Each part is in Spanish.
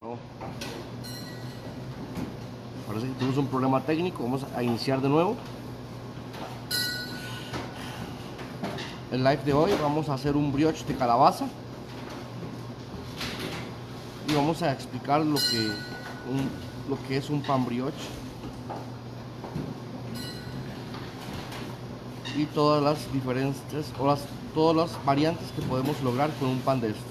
No. Parece que tuvimos un problema técnico. Vamos a iniciar de nuevo. El live de hoy vamos a hacer un brioche de calabaza y vamos a explicar lo que es un pan brioche y todas las diferentes todas las variantes que podemos lograr con un pan de estos.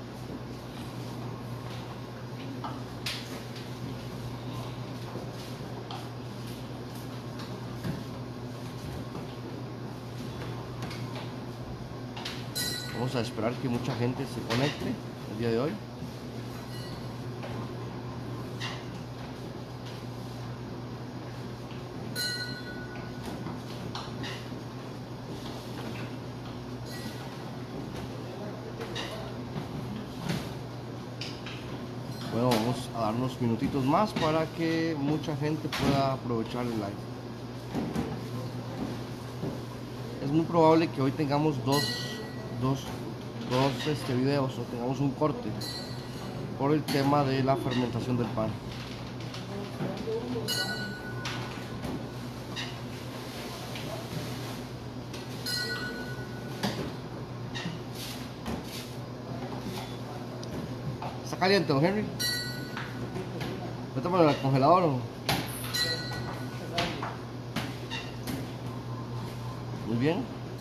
Vamos a esperar que mucha gente se conecte el día de hoy. Bueno, vamos a dar unos minutitos más para que mucha gente pueda aprovechar el live. Es muy probable que hoy tengamos dos videos o tengamos un corte por el tema de la fermentación del pan. ¿Está caliente, don Henry? ¿Vete para el congelador o no? Muy bien.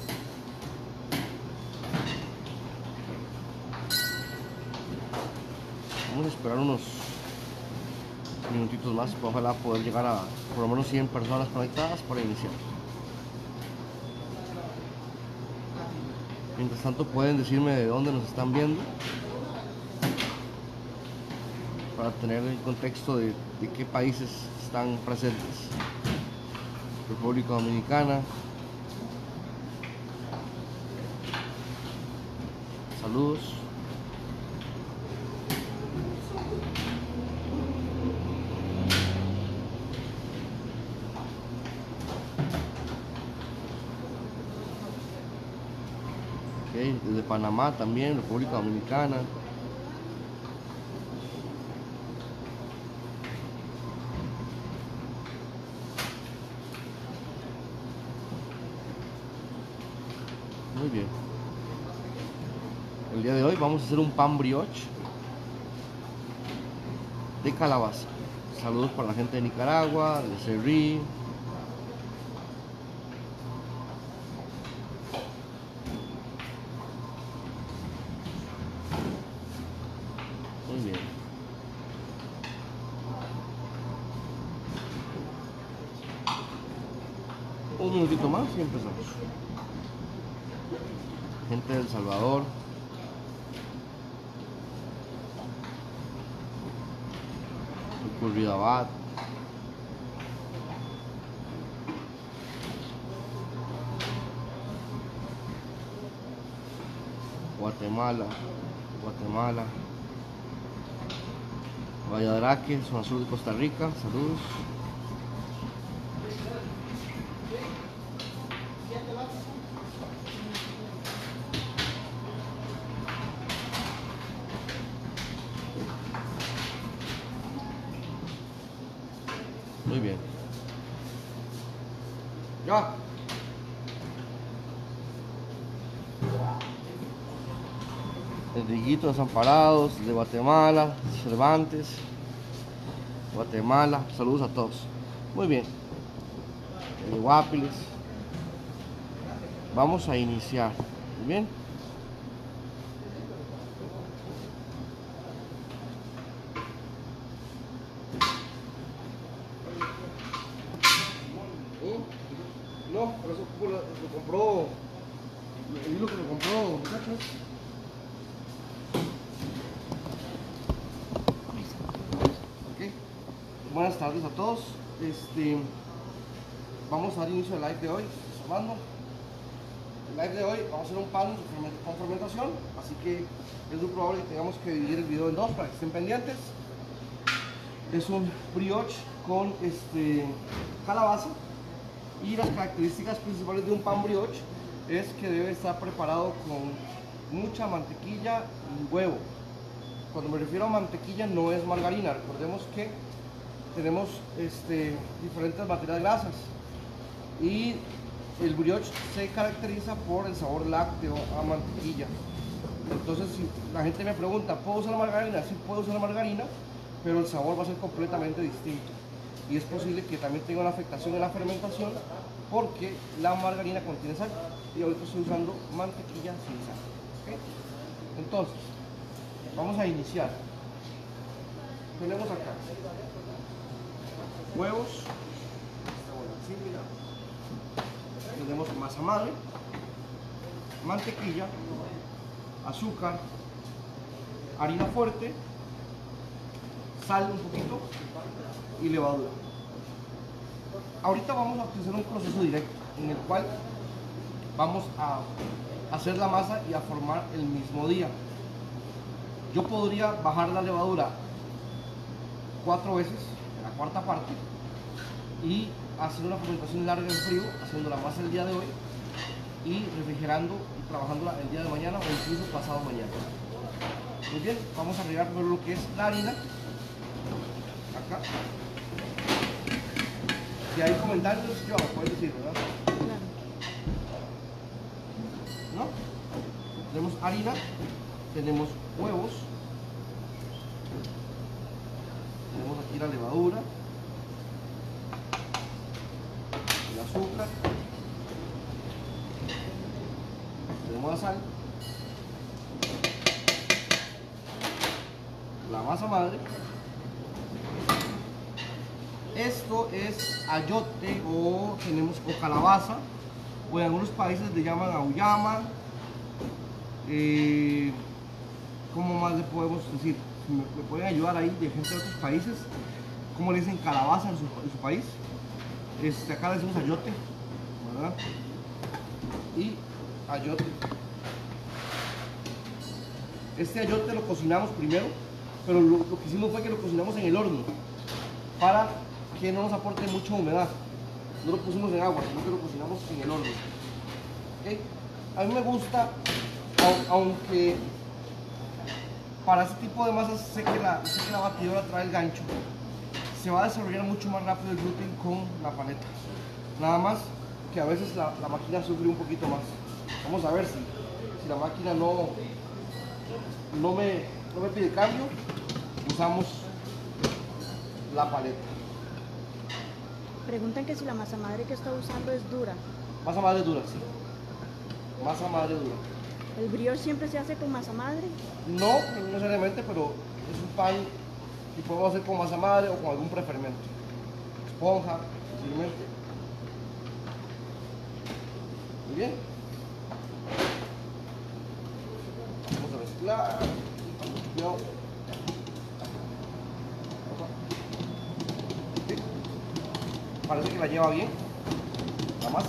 Vamos a esperar unos minutitos más, ojalá poder llegar a por lo menos 100 personas conectadas para iniciar. Mientras tanto pueden decirme de dónde nos están viendo para tener el contexto de qué países están presentes. República Dominicana. Saludos. Okay, desde Panamá también, República Dominicana. Muy bien. El día de hoy vamos a hacer un pan brioche de calabaza. Saludos para la gente de Nicaragua, de Cerrí. Muy bien. Un minutito más y empezamos. Gente de El Salvador. Curridabat. Guatemala. Valladraque, zona sur de Costa Rica. Saludos. Muy bien. Ya. Enriquito, Desamparados, de Guatemala, Cervantes, Guatemala. Saludos a todos. Muy bien. De Guapiles. Vamos a iniciar. Muy bien. No, pero eso lo compró. El hilo que lo compró, muchachos. Okay. Buenas tardes a todos. Vamos a dar inicio al live de hoy. El live de hoy vamos a hacer un pan con fermentación, así que es muy probable que tengamos que dividir el video en dos para que estén pendientes. Es un brioche con calabaza. Y las características principales de un pan brioche es que debe estar preparado con mucha mantequilla y huevo. cuando me refiero a mantequilla no es margarina. Recordemos que tenemos diferentes materias grasas y el brioche se caracteriza por el sabor lácteo a mantequilla. Entonces, si la gente me pregunta, ¿puedo usar margarina? Sí, puedo usar margarina, pero el sabor va a ser completamente distinto. Y es posible que también tenga una afectación en la fermentación porque la margarina contiene sal y ahorita estoy usando mantequilla sin sal. ¿Okay? Entonces, vamos a iniciar. Tenemos acá huevos, tenemos masa madre, mantequilla, azúcar, harina fuerte, sal un poquito y levadura. Ahorita vamos a hacer un proceso directo en el cual vamos a hacer la masa y a formar el mismo día. Yo podría bajar la levadura 4 veces, la cuarta parte, y hacer una fermentación larga en frío, haciendo la masa el día de hoy y refrigerando y trabajándola el día de mañana o incluso pasado mañana. Muy bien, vamos a agregar primero lo que es la harina. Acá. Si hay comentarios, yo lo puedo decir, ¿verdad? Claro. ¿No? Tenemos harina, tenemos huevos, tenemos aquí la levadura, el azúcar, tenemos la sal, la masa madre. Esto es ayote o calabaza, o en algunos países le llaman auyama. ¿Cómo más le podemos decir? Si me pueden ayudar ahí de gente de otros países, ¿cómo le dicen calabaza en su país? Acá le decimos ayote, ¿verdad? Y ayote. Este ayote lo cocinamos primero, pero lo que hicimos fue que lo cocinamos en el horno para que no nos aporte mucha humedad. No lo pusimos en agua, sino que lo cocinamos en el horno. ¿Okay? A mí me gusta, aunque para este tipo de masas sé que la batidora trae el gancho, se va a desarrollar mucho más rápido el gluten con la paleta. Nada más que a veces la máquina sufre un poquito más. Vamos a ver si la máquina no me pide cambio, usamos la paleta. Preguntan que si la masa madre que está usando es dura. Masa madre dura, sí. Masa madre dura. ¿El brioche siempre se hace con masa madre? No necesariamente, pero es un pan y podemos hacer con masa madre o con algún prefermento. Esponja, posiblemente. Muy bien. Vamos a mezclar. No. Sí. Parece que la lleva bien la masa.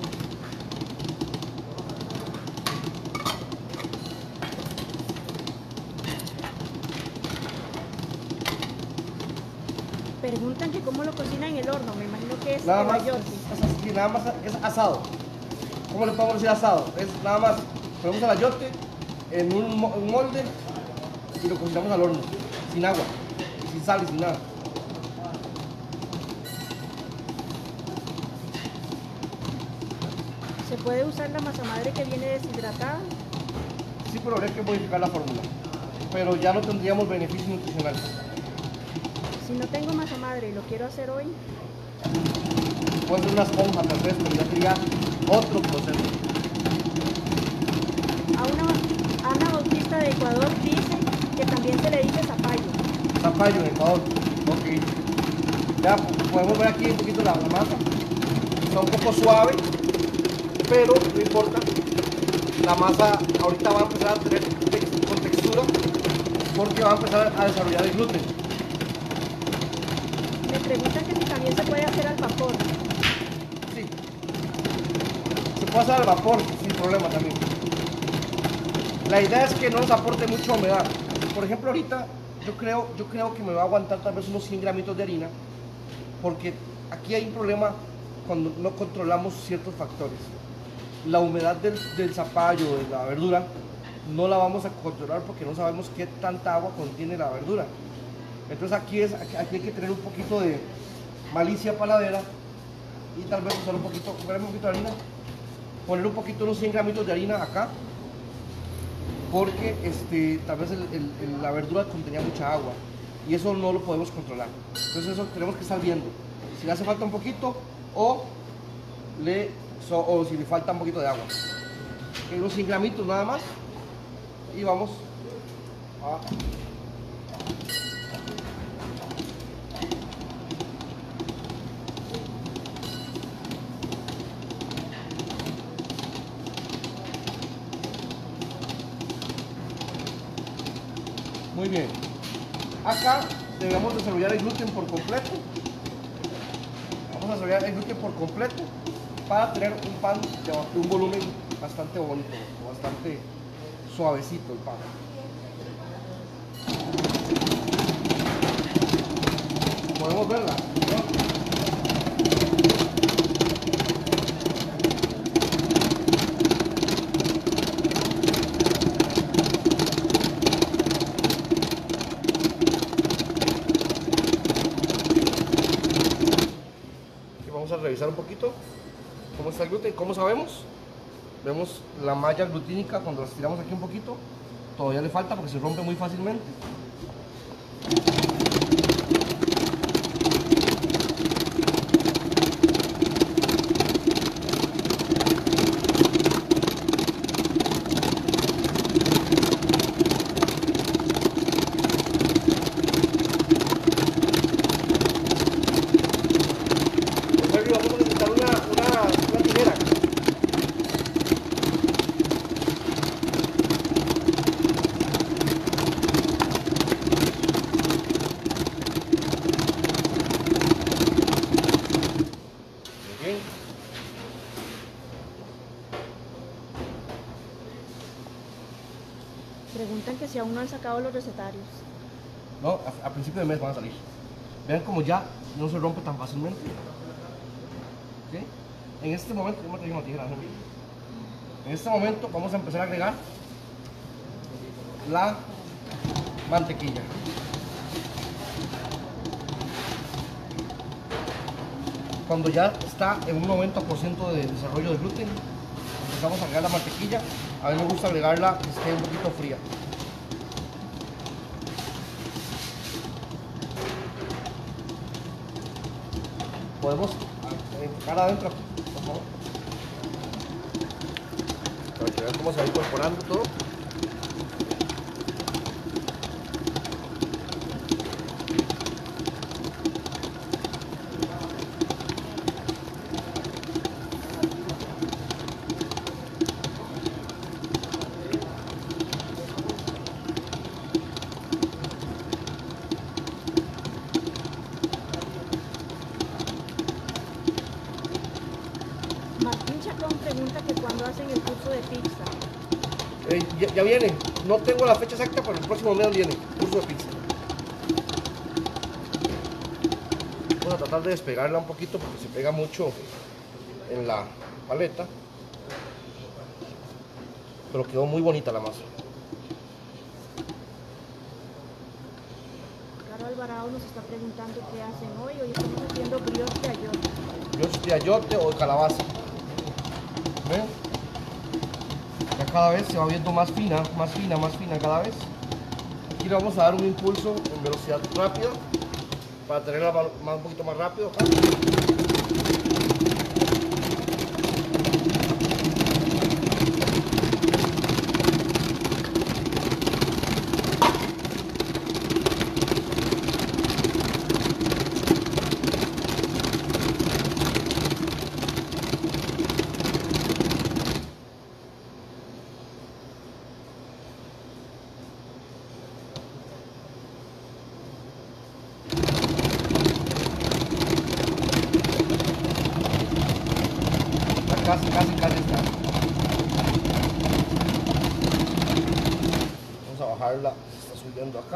Preguntan que cómo lo cocina en el horno, me imagino que es Nada el más, ayote. nada más es asado. ¿Cómo le podemos decir asado? Es nada más, ponemos el ayote en un molde y lo cocinamos al horno, sin agua, sin sal y sin nada. ¿Se puede usar la masa madre que viene deshidratada? Sí, pero habría que modificar la fórmula, pero ya no tendríamos beneficios nutricionales. Si no tengo masa madre y lo quiero hacer hoy, Puede ser una esponja, tal vez, pero ya sería otro proceso. Ana Bautista de Ecuador dice que también se le dice zapallo. Zapallo en Ecuador. Ok. Ya podemos ver aquí un poquito la masa. Está un poco suave, pero no importa. La masa ahorita va a empezar a tener con textura porque va a empezar a desarrollar el gluten. Me preguntan que si también se puede hacer al vapor. Sí. Se puede hacer al vapor sin problema también. La idea es que no nos aporte mucha humedad. Por ejemplo, ahorita yo creo que me va a aguantar tal vez unos 100 gramitos de harina, porque aquí hay un problema cuando no controlamos ciertos factores. La humedad del zapallo, de la verdura, no la vamos a controlar porque no sabemos qué tanta agua contiene la verdura. Entonces aquí hay que tener un poquito de malicia paladera y tal vez usar un poquito de harina, poner un poquito, unos 100 gramitos de harina acá, porque tal vez la verdura contenía mucha agua y eso no lo podemos controlar. Entonces eso tenemos que estar viendo si le hace falta un poquito o si le falta un poquito de agua. Unos 100 gramitos nada más y vamos a muy bien. Acá debemos desarrollar el gluten por completo. Vamos a desarrollar el gluten por completo para tener un pan de un volumen bastante bonito, bastante suavecito el pan. Podemos verla, ¿no? Vamos a revisar un poquito cómo está el gluten. ¿Cómo sabemos? Vemos la malla glutínica cuando la estiramos aquí un poquito. Todavía le falta porque se rompe muy fácilmente. Vamos a necesitar una tijera. Bien. Preguntan que si aún no han sacado los recetarios. No, a principio de mes van a salir. Vean como ya no se rompe tan fácilmente. ¿Sí? En este momento, yo me traigo una tijera, ¿no? En este momento vamos a empezar a agregar la mantequilla. Cuando ya está en un 90% de desarrollo de gluten, empezamos a agregar la mantequilla. A mí me gusta agregarla que esté un poquito fría. Podemos enfocar adentro, por favor, para que vean cómo se va incorporando todo. Martín Chacón pregunta que cuándo hacen el curso de pizza. Ya viene, no tengo la fecha exacta, pero el próximo mes viene, curso de pizza. Vamos a tratar de despegarla un poquito porque se pega mucho en la paleta. Pero quedó muy bonita la masa. Caro Alvarado nos está preguntando qué hacen hoy. Hoy estamos haciendo brioche de ayote. Brioche de ayote o de calabaza. ¿Ven? Ya cada vez se va viendo más fina cada vez. Aquí le vamos a dar un impulso en velocidad rápida para tenerla un poquito más rápido acá. Casi está. Vamos a bajarla, se está subiendo acá.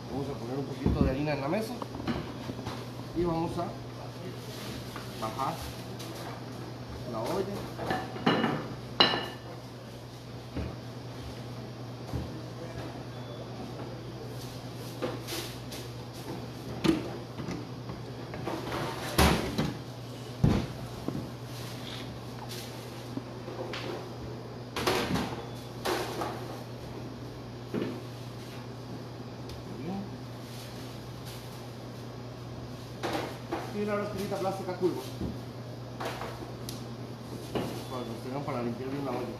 Vamos a poner un poquito de harina en la mesa y vamos a bajar la olla. Y una rasquerita plástica curva para que nos tengan para limpiar bien la olla.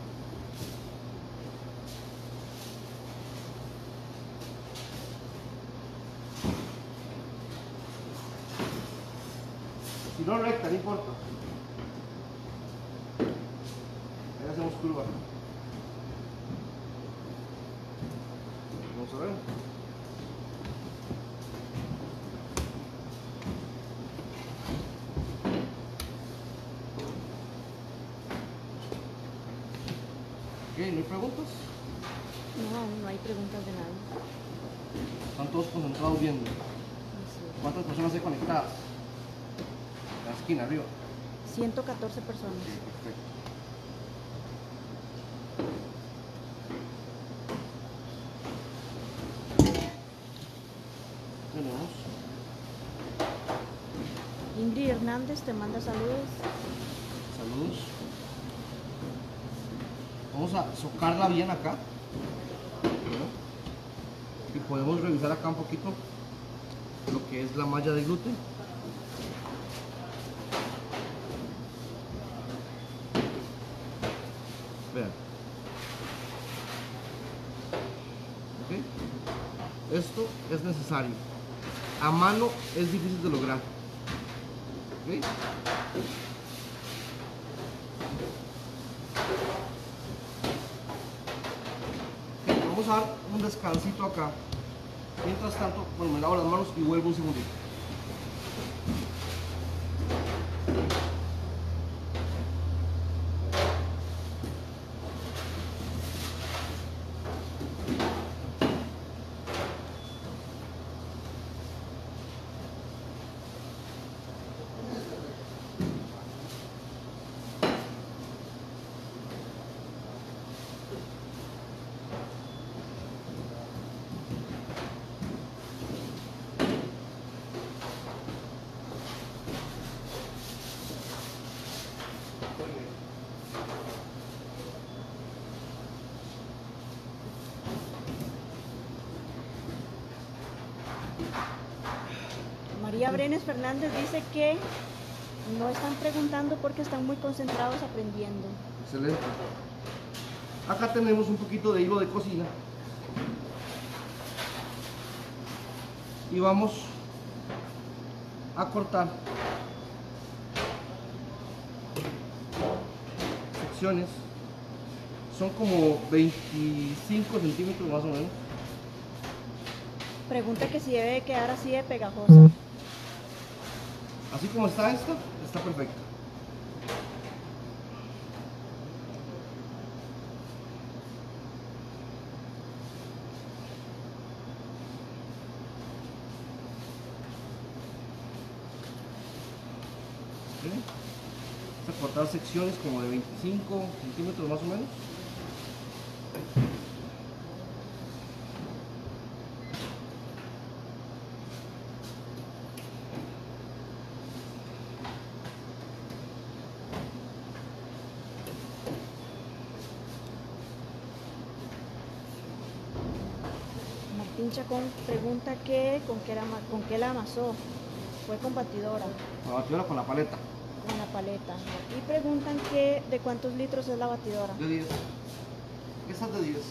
Si no recta, no importa. Ahí hacemos curva. Vamos a ver. ¿No hay preguntas? No, no hay preguntas de nada. Están todos concentrados viendo. Sí. ¿Cuántas personas hay conectadas? La esquina arriba. 114 personas. Perfecto. Tenemos. Ingrid Hernández te manda saludos. Saludos. Vamos a socarla bien acá. Y podemos revisar acá un poquito lo que es la malla de gluten. Vean. ¿Ok? Esto es necesario. A mano es difícil de lograr. ¿Ok? Vamos a dar un descansito acá. Mientras tanto, bueno, me lavo las manos y vuelvo un segundito. María Brenes Fernández dice que no están preguntando porque están muy concentrados aprendiendo. Excelente. Acá tenemos un poquito de hilo de cocina. Y vamos a cortar secciones. Son como 25 centímetros más o menos. Pregunta que si debe quedar así de pegajosa. Así como está esta, está perfecta. ¿Okay? Vamos a cortar secciones como de 25 centímetros más o menos. Martín Chacón pregunta que con qué la amasó. Fue con batidora, La batidora con la paleta. con la paleta. Y preguntan que de cuántos litros es la batidora. De 10. Esta es de 10.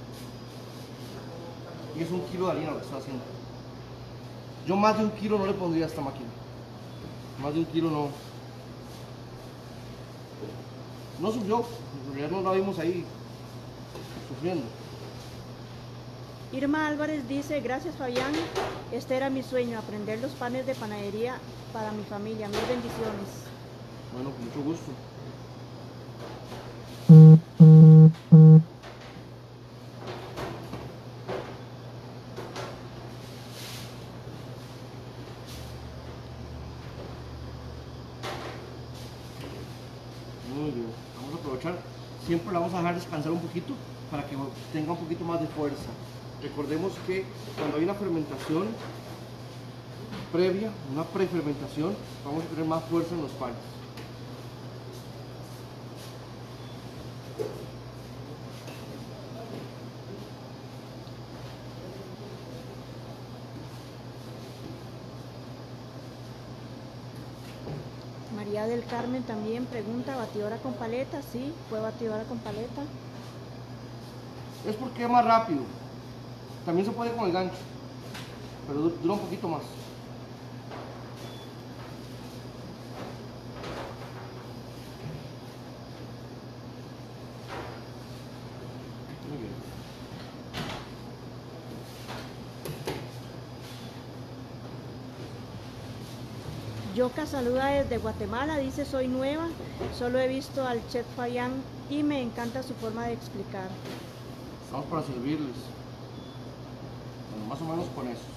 Y es 1 kilo de harina lo que estoy haciendo. Yo más de 1 kilo no le pondría a esta máquina. Más de 1 kilo no. No sufrió. En realidad no la vimos ahí sufriendo. Irma Álvarez dice, gracias Fabián, este era mi sueño, aprender los panes de panadería para mi familia. Mil bendiciones. Bueno, con mucho gusto. siempre la vamos a dejar descansar un poquito para que tenga un poquito más de fuerza. Recordemos que cuando hay una fermentación previa, una prefermentación, vamos a tener más fuerza en los panes. María del Carmen también pregunta, ¿batidora con paleta? Sí, fue batidora con paleta. Es porque es más rápido. También se puede con el gancho, pero dura un poquito más. Muy bien. Yoka saluda desde Guatemala, dice soy nueva, solo he visto al chef Fayán y me encanta su forma de explicar. Estamos para servirles. Bueno, más o menos con eso.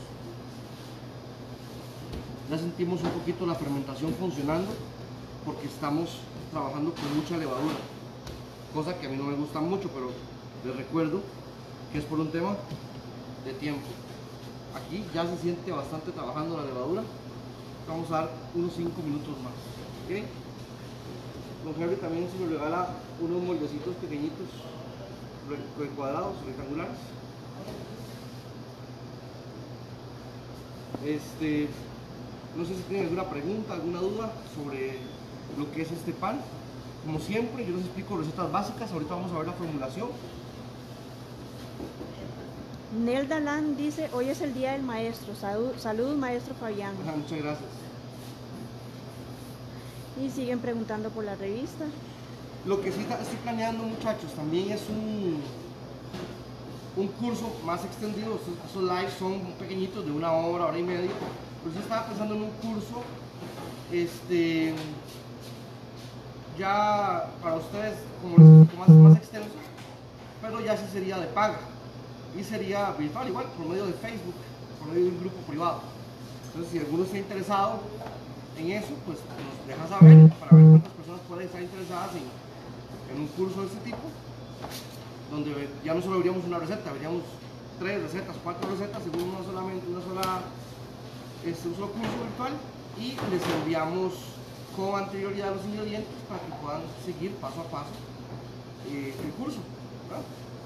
Ya sentimos un poquito la fermentación funcionando porque estamos trabajando con mucha levadura, cosa que a mí no me gusta mucho, pero les recuerdo que es por un tema de tiempo. Aquí ya se siente bastante trabajando la levadura. Vamos a dar unos 5 minutos más. ¿Okay? Don Henry también se nos regala unos moldecitos pequeñitos, cuadrados, rectangulares. No sé si tienen alguna pregunta, alguna duda sobre lo que es este pan. Como siempre, yo les explico recetas básicas. Ahorita vamos a ver la formulación. Nelda Land dice, hoy es el día del maestro. Saludos, maestro Fabián. Muchas gracias. Y siguen preguntando por la revista. Lo que sí estoy planeando, muchachos, también es un curso más extendido. Esos lives son pequeñitos, de 1 hora, hora y media. Pero sí estaba pensando en un curso ya para ustedes como un poco más extenso, pero ya sí sería de paga y sería virtual, igual por medio de Facebook, por medio de un grupo privado. Entonces, si alguno está interesado en eso, pues nos deja saber para ver cuántas personas pueden estar interesadas en un curso de este tipo, donde ya no solo veríamos una receta, veríamos 3 recetas, 4 recetas según un solo curso virtual, y les enviamos con anterioridad los ingredientes para que puedan seguir paso a paso el curso, ¿verdad?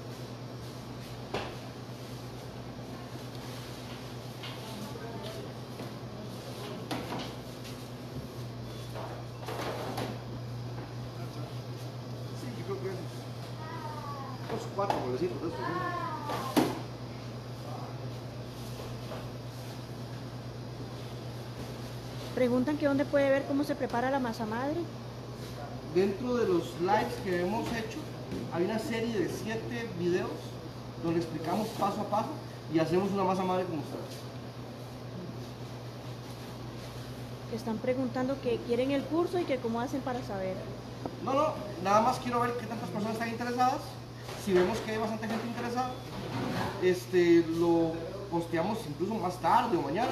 Sí, yo creo que esos 4 bolecitos de estos, ¿no? Preguntan que dónde puede ver cómo se prepara la masa madre. Dentro de los lives que hemos hecho, hay una serie de 7 videos donde explicamos paso a paso y hacemos una masa madre con ustedes. Están preguntando que quieren el curso y que cómo hacen para saber. No, nada más quiero ver qué tantas personas están interesadas. Si vemos que hay bastante gente interesada, lo posteamos incluso más tarde o mañana.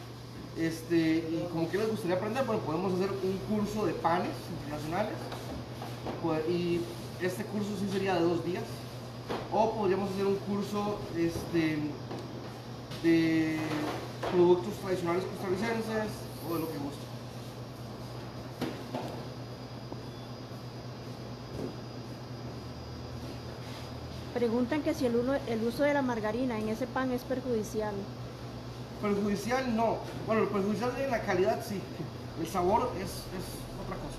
Y como que les gustaría aprender, bueno, podemos hacer un curso de panes internacionales, y este curso sí sería de 2 días, o podríamos hacer un curso de productos tradicionales costarricenses o de lo que guste. Preguntan que si el uso de la margarina en ese pan es perjudicial. Perjudicial no. Bueno, el perjudicial en la calidad sí. El sabor es otra cosa.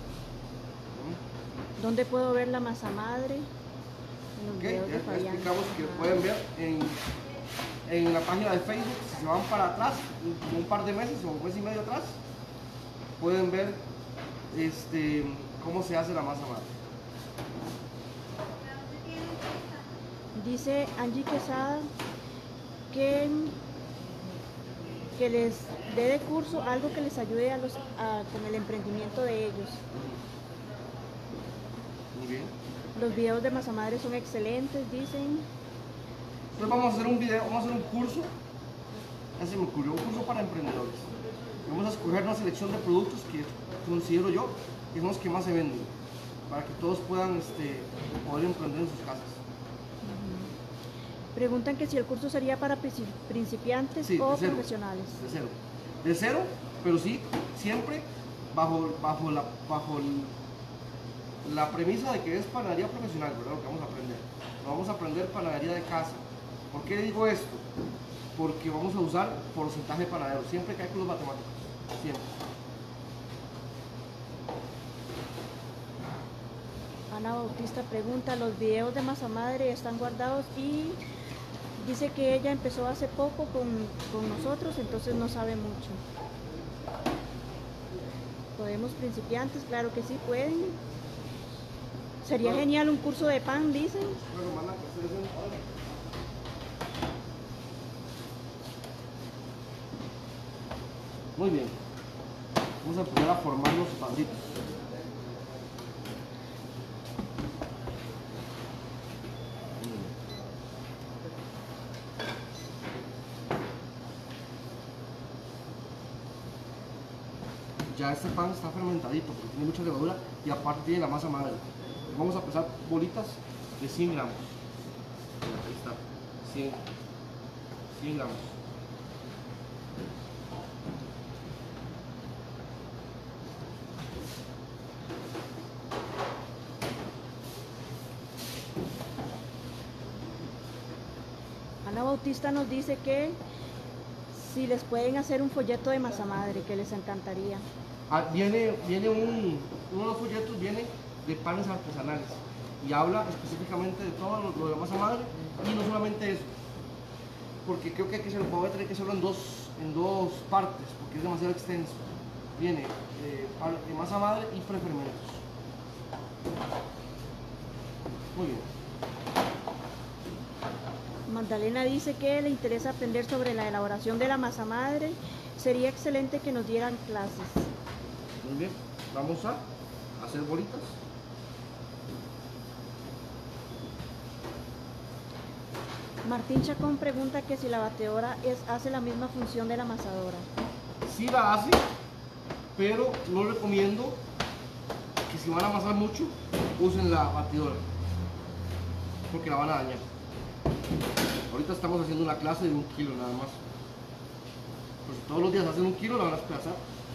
¿Dónde puedo ver la masa madre? En los videos de Ya Fabián. explicamos que pueden ver en la página de Facebook. Si se van para atrás, un par de meses o un mes y medio atrás, pueden ver cómo se hace la masa madre. Dice Angie Quesada que les dé de curso algo que les ayude con el emprendimiento de ellos. Muy bien. Los videos de masa madre son excelentes, dicen. Entonces vamos a hacer un video, vamos a hacer un curso. Ya se me ocurrió, un curso para emprendedores. Vamos a escoger una selección de productos que considero yo que son los que más se venden. para que todos puedan poder emprender en sus casas. Preguntan que si el curso sería para principiantes Sí, o de cero, profesionales. De cero, pero sí, siempre bajo la premisa de que es panadería profesional, ¿verdad? Lo que vamos a aprender. No vamos a aprender panadería de casa. ¿Por qué digo esto? Porque vamos a usar porcentaje de panadero, siempre cálculos matemáticos, siempre. Ana Bautista pregunta, los videos de masa madre están guardados y dice que ella empezó hace poco con nosotros, entonces no sabe mucho. ¿Podemos principiantes? Claro que sí, pueden. Sería genial un curso de pan, dicen. Bueno, manda que ustedes ven. Muy bien. Vamos a empezar a formar los pancitos. Ya este pan está fermentadito porque tiene mucha levadura y aparte tiene la masa madre. Vamos a pesar bolitas de 100 gramos. Ahí está, 100 gramos. Ana Bautista nos dice que si les pueden hacer un folleto de masa madre, que les encantaría. Viene uno de los folletos viene de panes artesanales y habla específicamente de todo lo de masa madre y no solamente eso, porque creo que voy a tener que hacerlo en dos partes porque es demasiado extenso. Viene de masa madre y prefermentos. Muy bien. Magdalena dice que le interesa aprender sobre la elaboración de la masa madre. Sería excelente que nos dieran clases. Muy bien, vamos a hacer bolitas. Martín Chacón pregunta que si la batedora hace la misma función de la amasadora. Sí la hace, pero no recomiendo que si van a amasar mucho, usen la batidora, porque la van a dañar. Ahorita estamos haciendo una clase de 1 kilo nada más. Pues si todos los días hacen 1 kilo, la van a desplazar.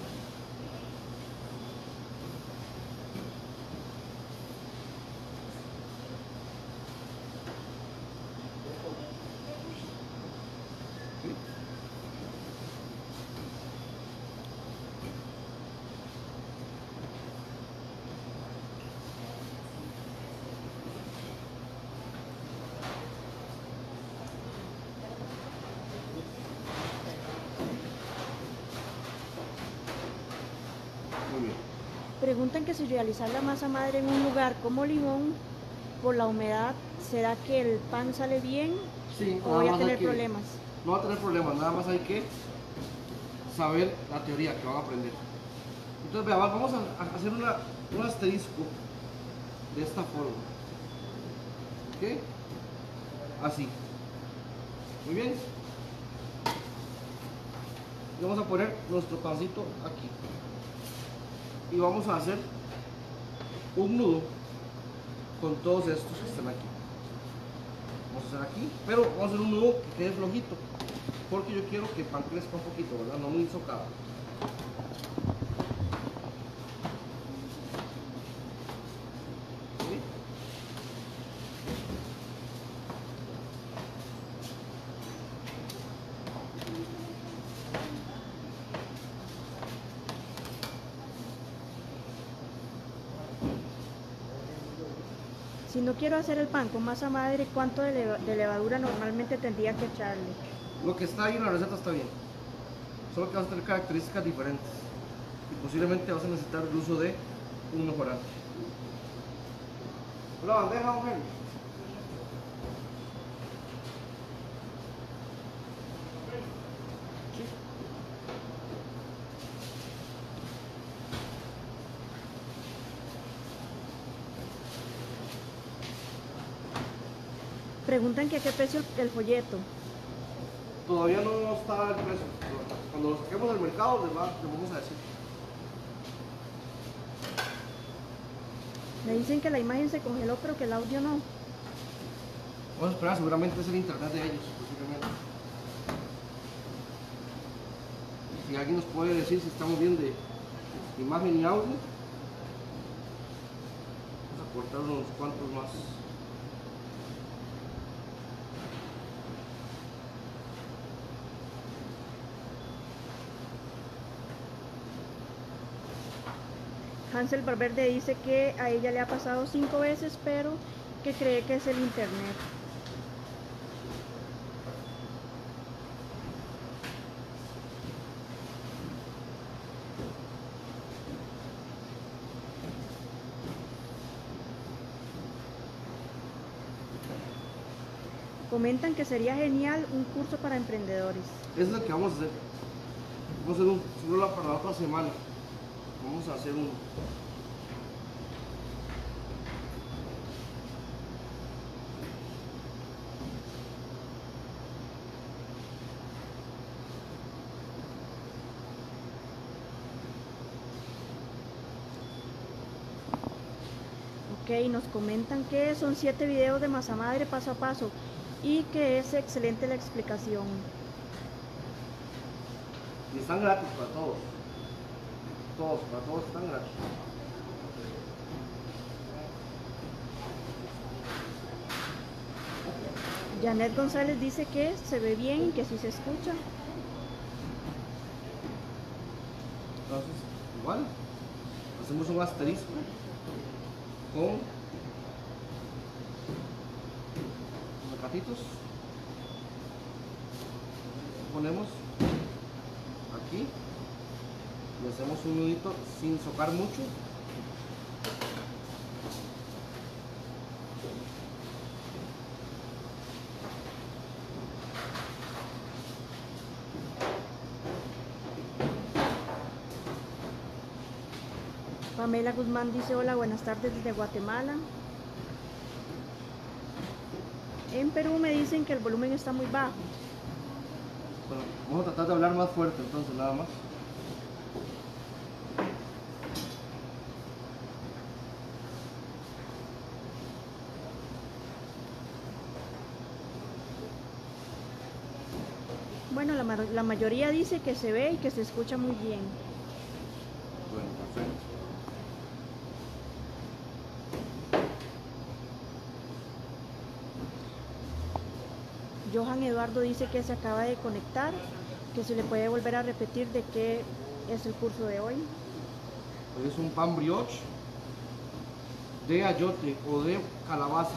Muy bien. Preguntan que si realizar la masa madre en un lugar como Limón, por la humedad, ¿será que el pan sale bien? Sí, ¿O voy a tener problemas? No va a tener problemas, nada más hay que saber la teoría que van a aprender. Entonces, vea, vamos a hacer un asterisco de esta forma. ¿Ok? Así. Muy bien. Y vamos a poner nuestro pancito aquí. Y vamos a hacer un nudo con todos estos que están aquí. Vamos a hacer aquí, pero vamos a hacer un nudo que quede flojito, porque yo quiero que el pan crezca un poquito, ¿verdad? No muy socado. ¿Sí? Si no quiero hacer el pan con masa madre, ¿cuánto de levadura normalmente tendría que echarle? Lo que está ahí en la receta está bien, solo que vas a tener características diferentes y posiblemente vas a necesitar el uso de un mejorante. ¿La bandeja, mujer? Preguntan que a qué precio el folleto. Todavía no está el precio. Cuando lo saquemos del mercado les vamos a decir. Me dicen que la imagen se congeló, pero que el audio no. Vamos a esperar, seguramente es el internet de ellos, posiblemente. Si alguien nos puede decir si estamos bien de imagen y audio. Vamos a cortar unos cuantos más. Hansel Valverde dice que a ella le ha pasado 5 veces, pero que cree que es el internet. Comentan que sería genial un curso para emprendedores. Eso es lo que vamos a hacer. Vamos a hacer un solo para la otra semana. Vamos a hacer un. Ok, nos comentan que son 7 videos de masa madre paso a paso y que es excelente la explicación. Y están gratis para todos. Para todos están gratis. Janet González dice que se ve bien y que sí se escucha. Entonces, igual, hacemos un asterisco con los gatitos. Ponemos aquí y hacemos un nudito sin socar mucho. Pamela Guzmán dice hola, buenas tardes desde Guatemala. En Perú me dicen que el volumen está muy bajo. Bueno, vamos a tratar de hablar más fuerte entonces, nada más. Bueno, la mayoría dice que se ve y que se escucha muy bien. Bueno, perfecto. Johan Eduardo dice que se acaba de conectar, que se le puede volver a repetir de qué es el curso de hoy. Hoy es un pan brioche de ayote o de calabaza.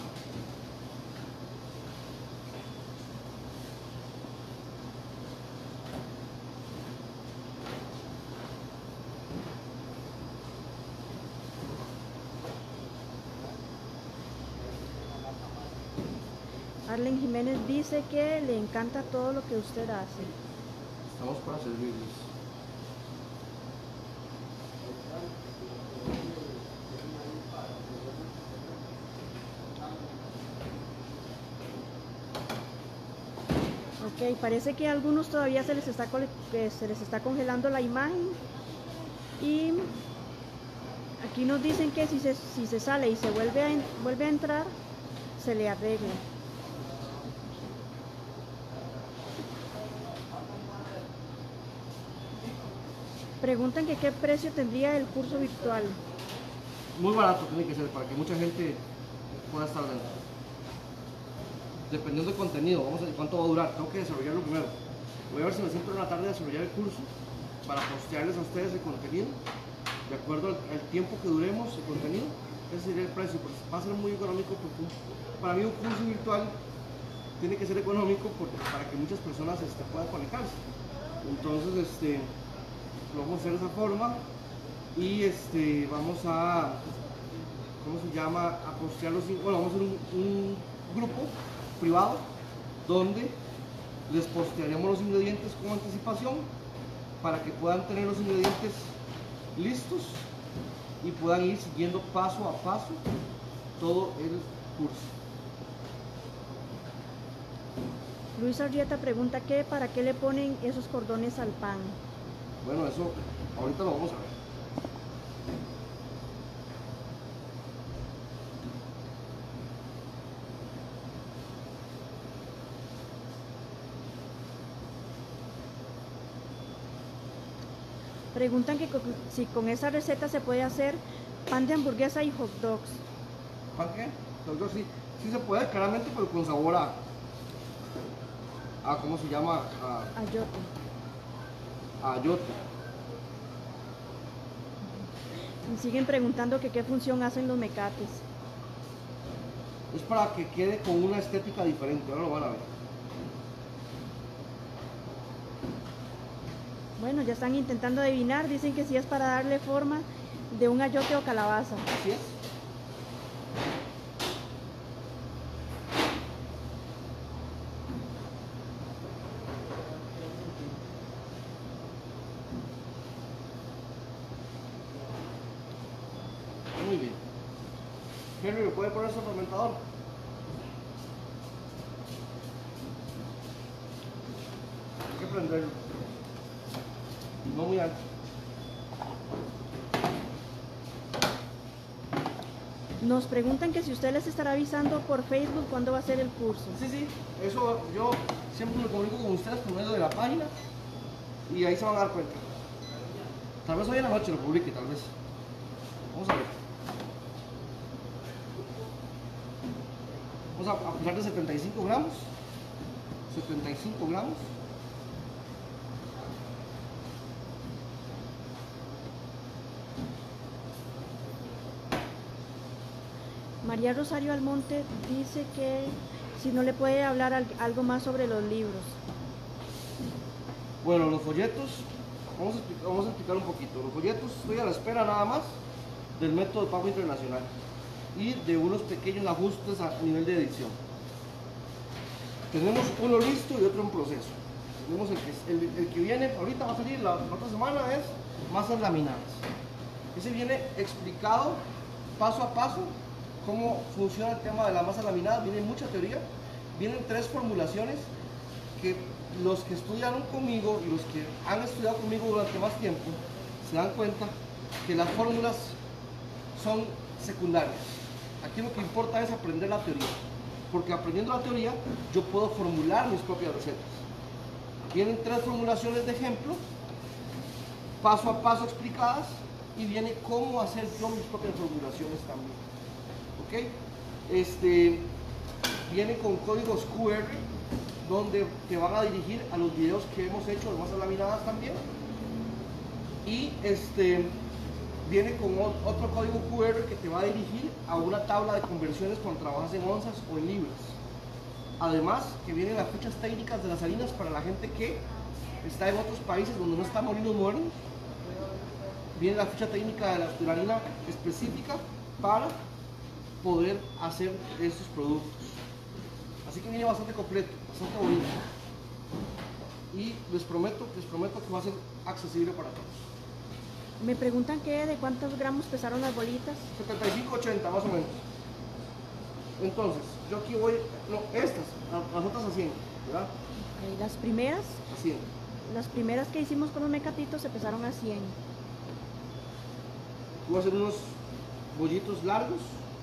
Arlen Jiménez dice que le encanta todo lo que usted hace. Estamos para servirles. Ok, parece que a algunos todavía se les está congelando la imagen. Y aquí nos dicen que si se sale y se vuelve a entrar, se le arregla. Preguntan que qué precio tendría el curso virtual. Muy barato tiene que ser para que mucha gente pueda estar dentro. Dependiendo del contenido, vamos a ver cuánto va a durar. Tengo que desarrollarlo primero. Voy a ver si me siento en la tarde a desarrollar el curso para postearles a ustedes el contenido. De acuerdo al tiempo que duremos el contenido, ese sería el precio. Pues va a ser muy económico porque para mí un curso virtual tiene que ser económico para que muchas personas puedan conectarse. Entonces, lo vamos a hacer de esa forma y vamos a, ¿cómo se llama? A postearlos. Bueno, vamos a hacer un grupo privado donde les postearemos los ingredientes con anticipación para que puedan tener los ingredientes listos y puedan ir siguiendo paso a paso todo el curso. Luis Arrieta pregunta que para qué le ponen esos cordones al pan. Bueno, eso ahorita lo vamos a ver. Preguntan que si con esa receta se puede hacer pan de hamburguesa y hot dogs. ¿Pan qué? Hot dog sí, sí se puede, claramente, pero con sabor a ¿cómo se llama? Ayote. A ayote. Y siguen preguntando que qué función hacen los mecates. Es para que quede con una estética diferente, ahora lo van a ver. Bueno, ya están intentando adivinar, dicen que sí es para darle forma de un ayote o calabaza. Así es. Muy bien. Henry, ¿me puede poner su fermentador? Hay que prenderlo. No muy alto. Nos preguntan que si usted les estará avisando por Facebook cuándo va a ser el curso. Sí, sí, eso yo siempre me comunico con ustedes por medio de la página y ahí se van a dar cuenta. Tal vez hoy en la noche lo publique, tal vez. Vamos a ver. Vamos a pesar de 75 gramos. 75 gramos. María Rosario Almonte dice que si no le puede hablar algo más sobre los libros. Bueno, los folletos, vamos a explicar un poquito. Los folletos, estoy a la espera nada más del método de pago internacional y de unos pequeños ajustes a nivel de edición. Tenemos uno listo y otro en proceso. Tenemos el que viene, ahorita va a salir la otra semana, es masas laminadas. Ese viene explicado paso a paso cómo funciona el tema de la masa laminada. Viene mucha teoría, vienen 3 formulaciones que los que estudiaron conmigo y los que han estudiado conmigo durante más tiempo se dan cuenta que las fórmulas son secundarias. Aquí lo que importa es aprender la teoría, porque aprendiendo la teoría yo puedo formular mis propias recetas. Vienen 3 formulaciones de ejemplo, paso a paso explicadas, y viene cómo hacer yo mis propias formulaciones también. ¿Ok? Viene con códigos QR donde te van a dirigir a los videos que hemos hecho de masas laminadas también. Y viene con otro código QR que te va a dirigir a una tabla de conversiones cuando trabajas en onzas o en libras. Además, que vienen las fichas técnicas de las harinas para la gente que está en otros países donde no está molinos modernos. Viene la ficha técnica de la harina específica para poder hacer estos productos. Así que viene bastante completo, bastante bonito. Y les prometo que va a ser accesible para todos. Me preguntan de cuántos gramos pesaron las bolitas. 75-80 más o menos. Entonces, yo aquí voy, no, estas, las otras a 100, ¿verdad? Okay, las primeras. A 100. Las primeras que hicimos con los mecatitos se pesaron a 100. Voy a hacer unos bollitos largos.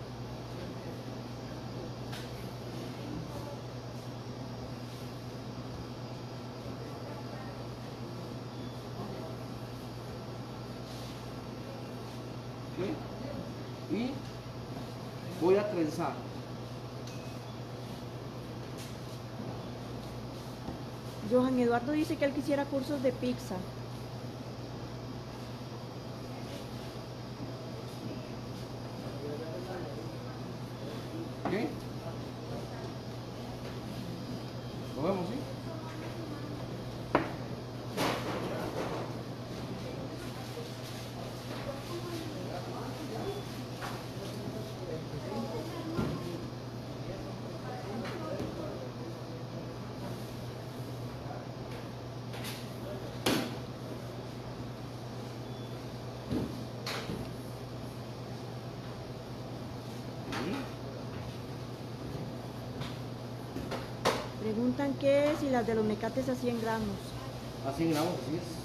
¿Okay? Y voy a trenzar. Johan Eduardo dice que él quisiera cursos de pizza. ¿Ok? ¿Lo vemos, sí? Preguntan que si las de los mecates a 100 gramos. A 100 gramos, así es.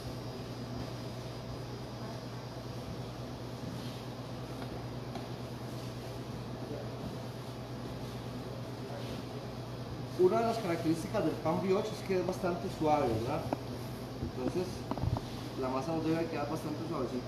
Una de las características del pan brioche es que es bastante suave, ¿verdad? Entonces, la masa nos debe quedar bastante suavecita.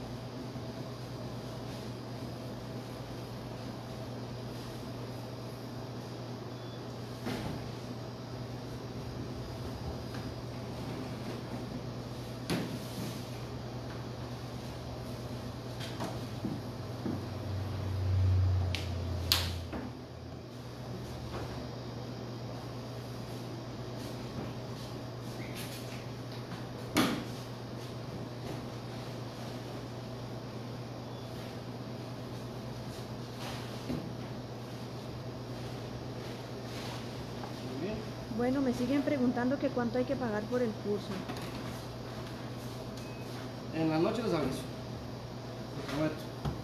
Bueno, me siguen preguntando que cuánto hay que pagar por el curso. En la noche les aviso, les prometo.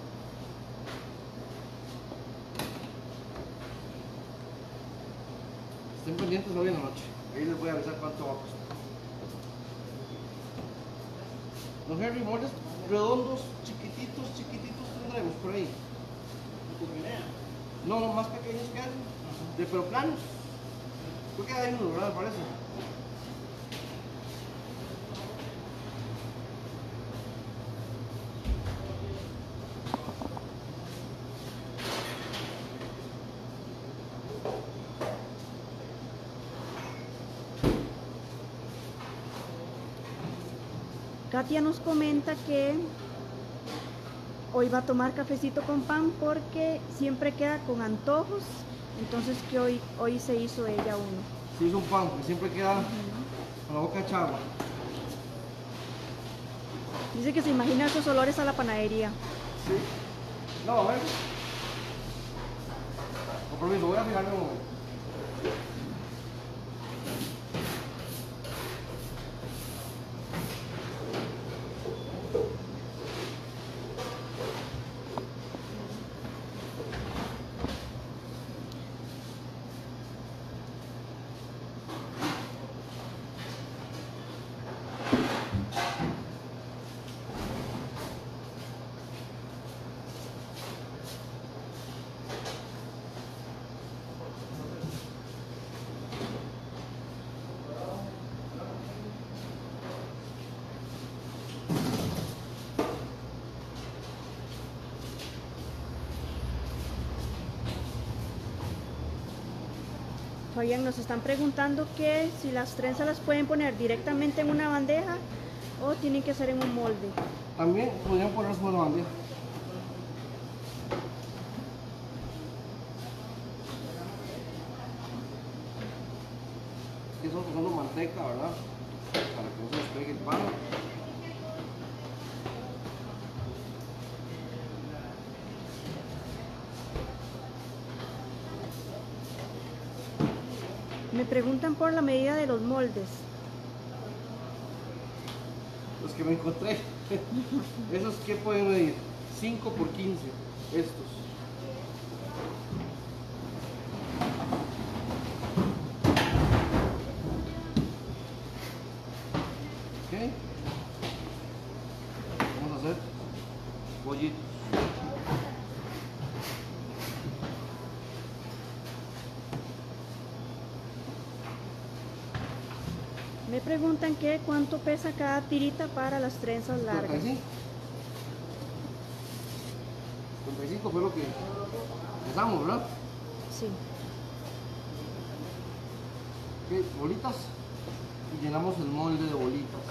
Estén pendientes hoy en la noche, ahí les voy a avisar cuánto va a costar. Los Henry moldes redondos, chiquititos tendremos por ahí. No, no, más pequeños que hay, pero planos. Creo que hay uno, ¿verdad? Me parece. Katia nos comenta que hoy va a tomar cafecito con pan porque siempre queda con antojos, entonces que hoy se hizo ella uno. Se hizo un pan, que siempre queda con la boca hecha agua. Dice que se imagina esos olores a la panadería. Sí. No, a ver. Compromiso, voy a fijarme un momento. Fabián, nos están preguntando que si las trenzas las pueden poner directamente en una bandeja o tienen que ser en un molde. También podrían ponerse en una bandeja. Aquí estamos usando manteca, ¿verdad? Para que no se nos pegue el pan. Me preguntan por la medida de los moldes. Los que me encontré. ¿Esos qué pueden medir? 5 por 15. Estos. Ok. Vamos a hacer bollitos. Me preguntan que cuánto pesa cada tirita para las trenzas largas. 55. 55 fue lo que empezamos, ¿verdad? Sí. Ok, bolitas. Y llenamos el molde de bolitas.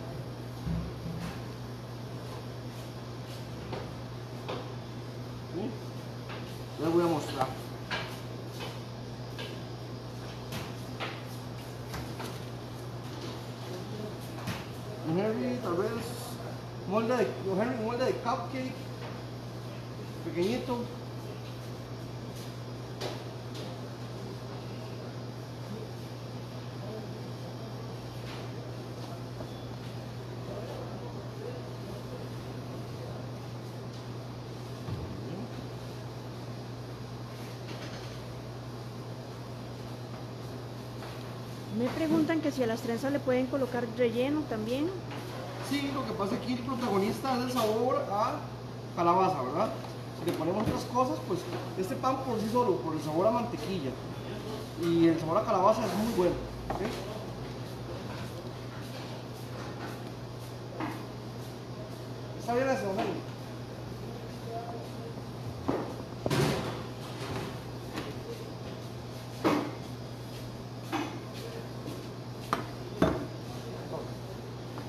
¿Sí? Les voy a mostrar. Henry, tal vez molde de cupcake pequeñito. Me preguntan que si a las trenzas le pueden colocar relleno también. Sí, lo que pasa es que el protagonista es el sabor a calabaza, ¿verdad? Si le ponemos otras cosas, pues este pan por sí solo, por el sabor a mantequilla y el sabor a calabaza es muy bueno. ¿Okay?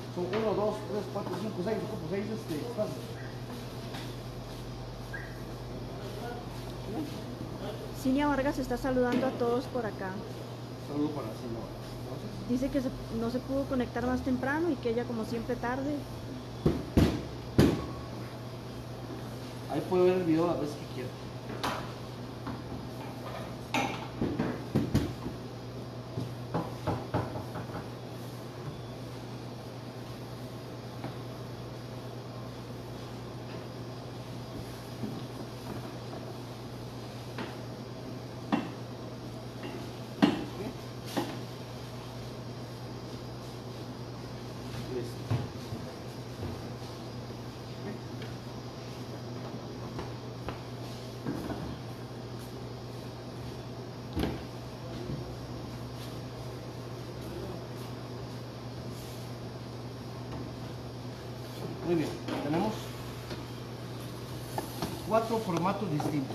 Son 1, 2, 3, 4, 5, 6, ocupo 6 espacios. Cinia Vargas está saludando a todos por acá. Saludo para Cinia Vargas. Dice que no se pudo conectar más temprano y que ella como siempre tarde. Ahí puede ver el video las veces que quiera. Muy bien, tenemos 4 formatos distintos.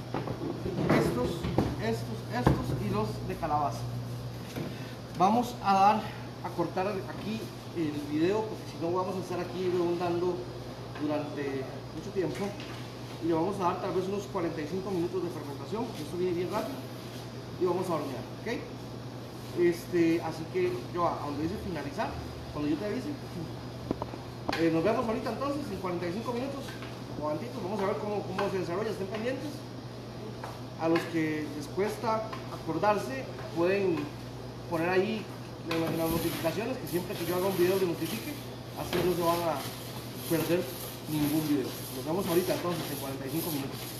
Estos y los de calabaza. Vamos a cortar aquí el video porque si no vamos a estar aquí redundando durante mucho tiempo. Y le vamos a dar tal vez unos 45 minutos de fermentación, porque esto viene bien rápido. Y vamos a hornear, ¿ok? Así que yo a donde dice finalizar, cuando yo te avise, nos vemos ahorita entonces en 45 minutos o antitos. Vamos a ver cómo se desarrolla, estén pendientes. A los que les cuesta acordarse pueden poner ahí en las notificaciones que siempre que yo haga un video les notifique, así no se van a perder ningún video. Nos vemos ahorita entonces en 45 minutos.